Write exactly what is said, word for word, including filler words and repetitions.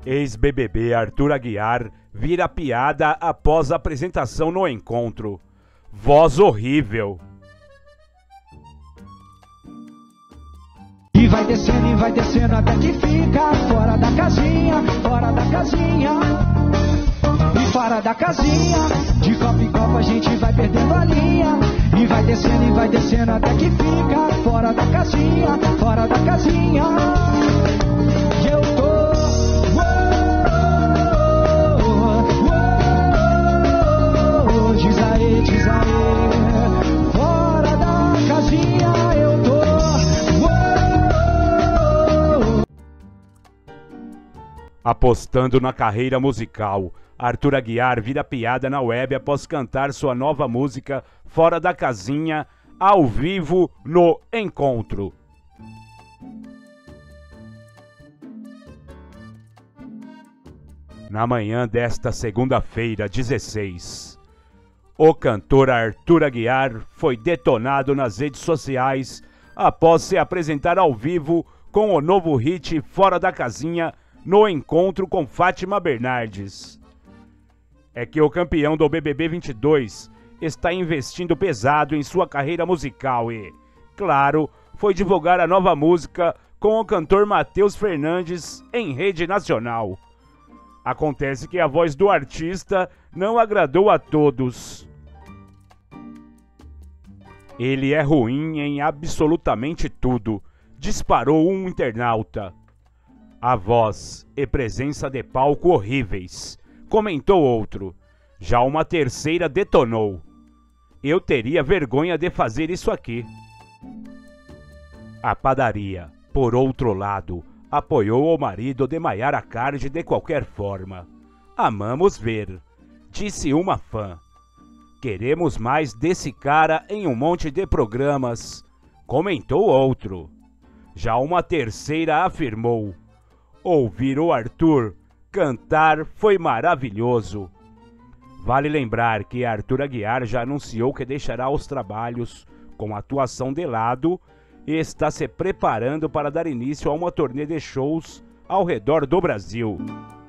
Ex-B B B Arthur Aguiar vira piada após a apresentação no encontro. Voz horrível. E vai descendo, e vai descendo até que fica fora da casinha, fora da casinha. E fora da casinha, de copa em copa a gente vai perdendo a linha. E vai descendo, e vai descendo até que fica fora da casinha, fora da casinha. E eu tô diz aí, diz aí, fora da casinha eu tô. Uou. Apostando na carreira musical, Arthur Aguiar vira piada na web após cantar sua nova música Fora da Casinha, ao vivo no Encontro. Na manhã desta segunda-feira, dezesseis, o cantor Arthur Aguiar foi detonado nas redes sociais após se apresentar ao vivo com o novo hit Fora da Casinha no encontro com Fátima Bernardes. É que o campeão do B B B vinte e dois está investindo pesado em sua carreira musical e, claro, foi divulgar a nova música com o cantor Matheus Fernandes em rede nacional. Acontece que a voz do artista não agradou a todos. Ele é ruim em absolutamente tudo, disparou um internauta. A voz e presença de palco horríveis, comentou outro. Já uma terceira detonou. Eu teria vergonha de fazer isso aqui. A padaria, por outro lado, apoiou o marido de Mayara Card de qualquer forma. Amamos ver, disse uma fã. Queremos mais desse cara em um monte de programas, comentou outro. Já uma terceira afirmou. Ouvir o Arthur cantar foi maravilhoso. Vale lembrar que Arthur Aguiar já anunciou que deixará os trabalhos com atuação de lado e está se preparando para dar início a uma turnê de shows ao redor do Brasil.